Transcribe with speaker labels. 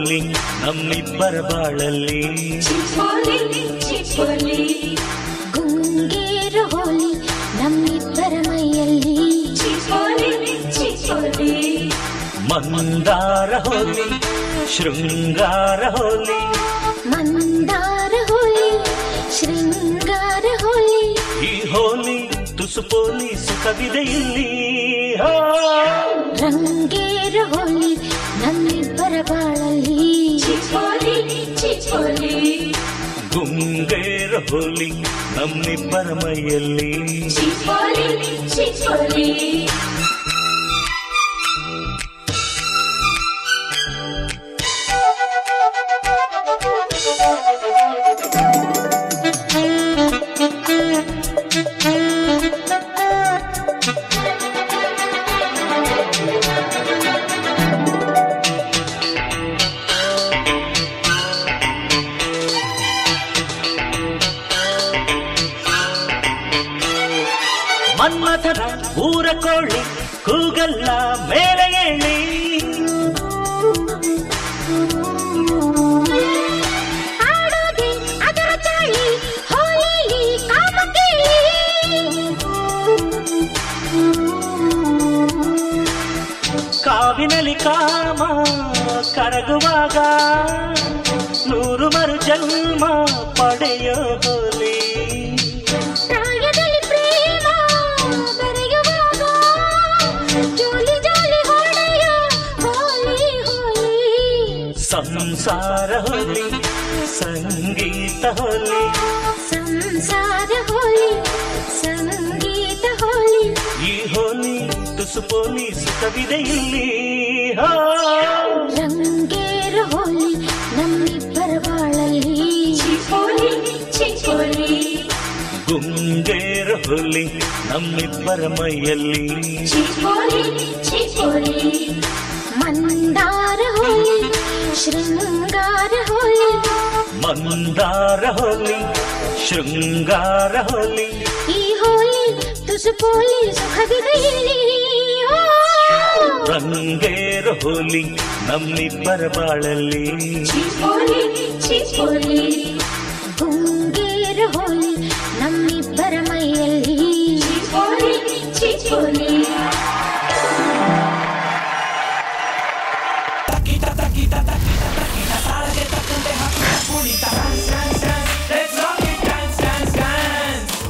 Speaker 1: ಹೋಲಿ ನಮ್ಮಿಬ್ಬರ ಬಾಳಲ್ಲಿ
Speaker 2: ಗುಂಗೇರು ಹೋಲಿ ನಮ್ಮಿಬ್ಬರ ಮೈಯಲ್ಲಿ
Speaker 1: ಮಂದಾರ ಹೋಲಿ ಶೃಂಗಾರ ಹೋಲಿ
Speaker 2: ಮಂದಾರ ಹೋಲಿ ಶೃಂಗಾರ ಹೋಲಿ
Speaker 1: ಈ ಹೋಲಿ ತುಸು ಪೋಲಿ ಸುಖವಿದೆ ಇಲ್ಲಿ
Speaker 2: ರಂಗೇರು ಹೋಲಿ ನಮ್ಮಿಬ್ಬರ ಬಾಳಲ್ಲಿ
Speaker 1: ಗುಂಗೇರ ಹೋಲಿ ನಮ್ಮಿಬ್ಬರ ಮೈಯಲ್ಲಿ ಮನ್ಮಥನ ಊರ ಕೋಳಿ ಕೂಗಲ್ಲ ಮೇಲೆ ಏಳಿ
Speaker 2: ಆಡೋದೆ ಅದರ ಚಾಳಿ ಹೋಲಿಲಿ ಕಾಮ ಕೇಳಿ
Speaker 1: ಕಾವಿನಲ್ಲಿ ಕಾಮ ಕರಗುವಾಗ ನೂರು ಮರು ಜನ್ಮ ಪಡೆಯೋ ಹೋಲಿ
Speaker 2: ಪ್ರಾಯದಲ್ಲಿ ಪ್ರೇಮ ಬೆರೆಯುವಾಗ ಜೋಲಿ ಜೋಲಿ ಹೊಡೆಯ ಹೋಲಿ ಹೋಲಿ
Speaker 1: ಸಂಸಾರ ಹೋಲಿ ಸಂಗೀತ ಹೋಲಿ
Speaker 2: ಸಂಸಾರ ಹೋಲಿ ಸಂಗೀತ ಹೋಲಿ
Speaker 1: ಈ ಹೋಲಿ ತುಸು ಪೋಲಿ ಸುಖವಿದೆ ಇಲ್ಲಿ
Speaker 2: ರಂಗೇರು ಹೋಲಿ ನಮ್ಮಿಬ್ಬರ ಬಾಳಲ್ಲಿ
Speaker 1: ಗುಂಗೇರ ಹೋಲಿ ನಮ್ಮಿಬ್ಬರ ಮೈಯಲ್ಲಿ
Speaker 2: ಮಂದಾರ ಹೋಲಿ ಶೃಂಗಾರ ಹೋಲಿ
Speaker 1: ಮಂದಾರ ಹೋಲಿ ಶೃಂಗಾರ ಹೋಲಿ
Speaker 2: ಈ ಹೋಲಿ ತುಸು ಪೋಲಿ ಸುಖವಿದೆ ಇಲ್ಲಿ
Speaker 1: ರಂಗೇರ ಹೋಲಿ ನಮ್ಮಿಬ್ಬರ ಬಾಳಲ್ಲಿ
Speaker 2: ಗುಂಗೇರು ಹೋಲಿ